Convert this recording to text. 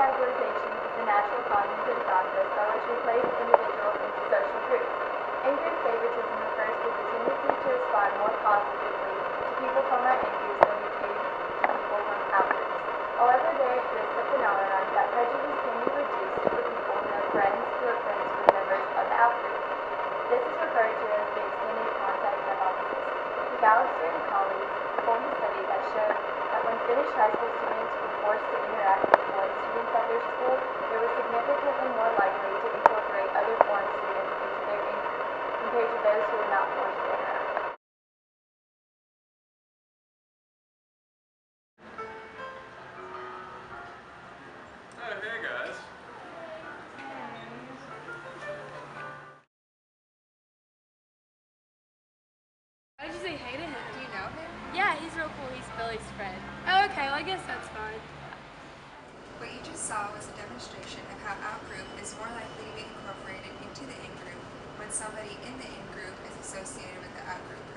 categorization is the natural cognitive process by which we place individuals into social groups. In-group favoritism refers to the tendency to respond more positively to people from our in-groups than we do to people from out-groups. However, there exists a phenomenon that prejudice can be reduced for people who have friends who are friends with members of the out-group. This is referred to as the extended contact hypothesis. McAllister and colleagues performed a study that showed that when Finnish high school students were forced to interact with foreign students at their school, they were significantly more likely to incorporate other foreign students into their in-group compared to those who were not forced to interact. Oh, hey guys. Why did you say hey to him? Do you know him? Yeah, he's real cool. He's Billy's friend. Oh, okay. Well, I guess that's fine. What you just saw was a demonstration of how out-group is more likely to be incorporated into the in-group when somebody in the in-group is associated with the out-group.